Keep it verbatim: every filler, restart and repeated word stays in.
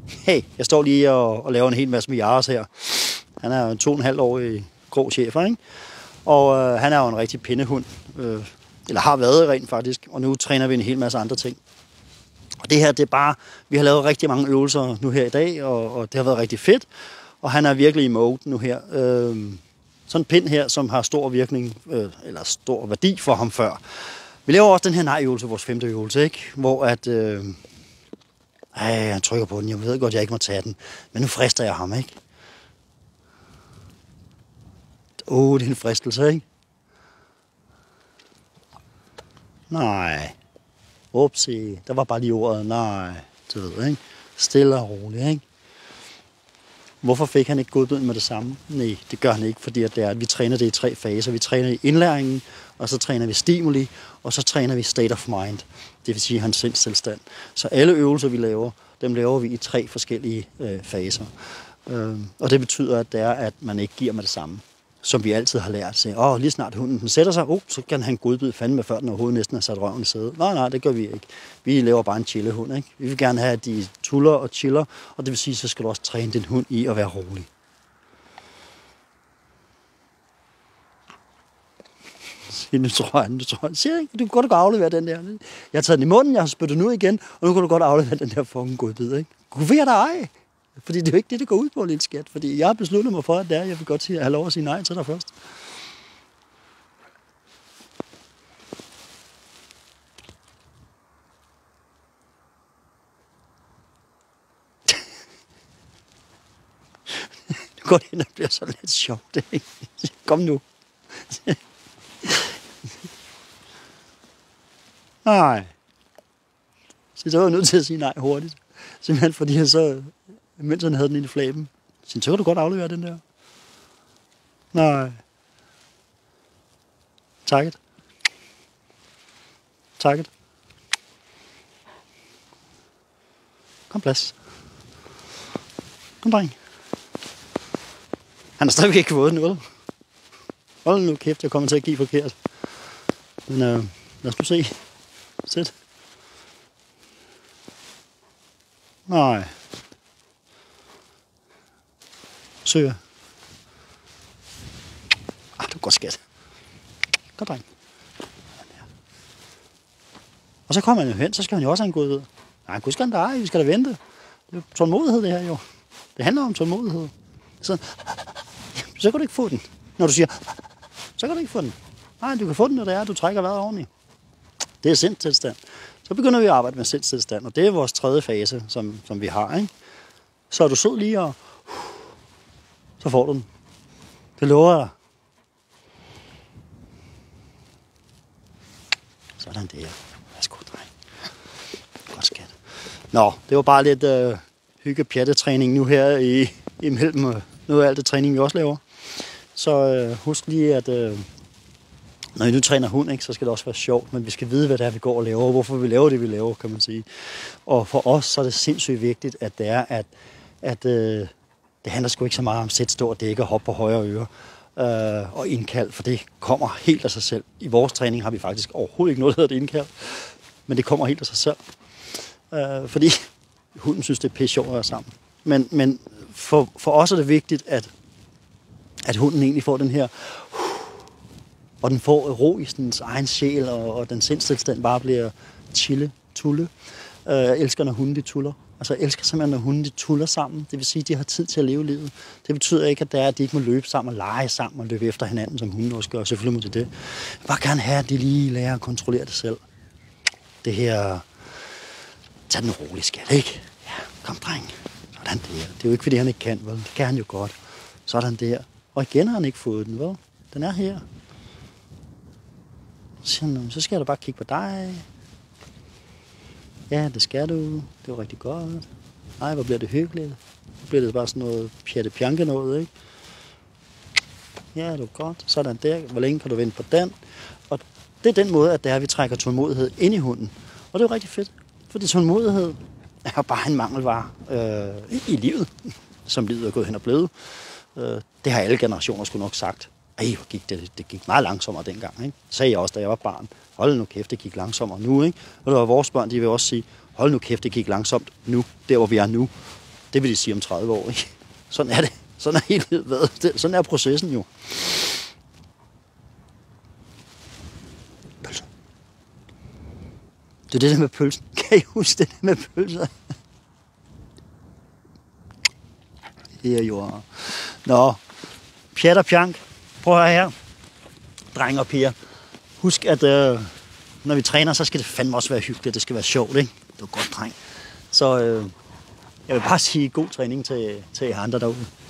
Hey, jeg står lige og, og laver en hel masse med Jares her. Han er en to og en halv årig grå chefer, ikke? Og øh, han er jo en rigtig pindehund. Øh, eller har været rent faktisk. Og nu træner vi en hel masse andre ting. Og det her, det er bare... Vi har lavet rigtig mange øvelser nu her i dag, og, og det har været rigtig fedt. Og han er virkelig i mode nu her. Øh, sådan en pind her, som har stor virkning, øh, eller stor værdi for ham før. Vi laver også den her nej-øvelse, vores femte øvelse, ikke? Hvor at... Øh, ej, jeg trykker på den. Jeg ved godt, jeg ikke må tage den. Men nu frister jeg ham, ikke? Åh, oh, det er en fristelse, ikke? Nej. Upsi. Der var bare lige ordet. Nej. Du ved, ikke? Stille og roligt, ikke? Hvorfor fik han ikke godbiden med det samme? Nej, det gør han ikke, fordi at det er, at vi træner det i tre faser. Vi træner i indlæringen, og så træner vi stimuli, og så træner vi state of mind. Det vil sige hans sindstilstand. Så alle øvelser, vi laver, dem laver vi i tre forskellige øh, faser. Øh, og det betyder, at det er, at man ikke giver med det samme, som vi altid har lært. Så, åh, lige snart hunden den sætter sig, oh, så kan han godbid fandme, før den overhovedet næsten har sat røven i sædet. Nej, nej, det gør vi ikke. Vi laver bare en chillehund, ikke? Vi vil gerne have, at de tuller og chiller, og det vil sige, så skal du også træne din hund i at være rolig. Nu tror jeg, nu tror jeg, siger ikke, du kan godt aflevere den der. Jeg har taget den i munden, jeg har spyttet den ud igen, og nu kan du godt aflevere den der fucking godbid, ikke? Gud ved dig ej. Fordi det er jo ikke det, det går ud på, lille skat. Fordi jeg har besluttet mig for, at det er, jeg vil godt sige, have lov at sige nej til dig først. Nu går det ind og bliver så lidt sjovt, ikke? Kom nu. Nej. Så så var jeg nødt til at sige nej hurtigt. Simpelthen fordi jeg så, mens han havde den inde i flæben, så kan du godt aflevere den der. Nej. Takket. Takket. Kom plads. Kom dreng. Han har stadigvæk ikke fået den, vel? Hold nu kæft, jeg kommer til at give forkert. Men øh, lad os nu se. Sæt. Nej. Søger. Ah, du er godt skat. Godt dreng. Og så kommer han jo hen, så skal han jo også have en godhed. Nej, gud skal han da ej, vi skal da vente. Det er jo tålmodighed, det her jo. Det handler om tålmodighed. Så, så kan du ikke få den. Når du siger, så kan du ikke få den. Nej, du kan få den, når det er, du trækker vejret ordentligt. Det er sindstilstand. Så begynder vi at arbejde med sindstilstand, og det er vores tredje fase, som, som vi har, ikke? Så er du sød lige, og så får du den. Det lover jeg dig. Sådan der. Værsgo, dreng. Godt skat. Nå, det var bare lidt øh, hygge-pjattetræning nu her i, imellem øh, noget af alt det træning, vi også laver. Så øh, husk lige, at øh, når I nu træner hund, ikke, så skal det også være sjovt, men vi skal vide, hvad det er, vi går og laver, og hvorfor vi laver det, vi laver, kan man sige. Og for os så er det sindssygt vigtigt, at det er, at, at øh, det handler sgu ikke så meget om sæt, stå og dække og hoppe på højre øre øh, og indkald, for det kommer helt af sig selv. I vores træning har vi faktisk overhovedet ikke noget, der hedder det indkald, men det kommer helt af sig selv. Øh, fordi hunden synes, det er pisse sjovt at være sammen. Men, men for, for os er det vigtigt, at, at hunden egentlig får den her, og den får ro i sin egen sjæl, og, og den sindstilstand bare bliver chille, tulle. Øh, jeg elsker, når hunden de tuller. Altså, jeg elsker simpelthen, når hunden de tuller sammen. Det vil sige, at de har tid til at leve livet. Det betyder ikke, at, det er, at de ikke må løbe sammen og lege sammen og løbe efter hinanden, som hunden også gør. Selvfølgelig må de det. Jeg vil bare gerne have, at de lige lærer at kontrollere det selv. Det her... Tag den roligt, skat, ikke? Ja, kom, dreng. Sådan der. Det er jo ikke, fordi han ikke kan, vel? Det kan han jo godt. Sådan der. Og igen har han ikke fået den, vel? Den er her. Så skal jeg da bare kigge på dig. Ja, det skal du. Det var rigtig godt. Nej, hvor bliver det hyggeligt. Så bliver det bare sådan noget pjatte-pjanke noget, ikke? Ja, det var godt. Sådan der. Hvor længe kan du vente på den? Og det er den måde, at det er, at vi trækker tålmodighed ind i hunden. Og det er jo rigtig fedt. Fordi tålmodighed er bare en mangelvare øh, i livet, som livet er gået hen og blevet. Øh, det har alle generationer sgu nok sagt. Ej, hvor gik det, det gik meget langsommere dengang, ikke? Det sagde jeg også, da jeg var barn. Hold nu kæft, det gik langsommere nu, ikke? Og det var vores børn, de vil også sige, hold nu kæft, det gik langsomt nu, der hvor vi er nu. Det vil de sige om tredive år, ikke? Sådan er det. Sådan er hele livet. Sådan er processen jo. Pølser. Det er det der med pølsen. Kan I huske det der med pølser? Det er jo... Nå, pjat og pjank. Prøv at høre her. Drenge og piger. Husk, at øh, når vi træner, så skal det fandme også være hyggeligt. Det skal være sjovt, ikke? Det er godt, dreng. Så øh, jeg vil bare sige god træning til, til jer andre derude.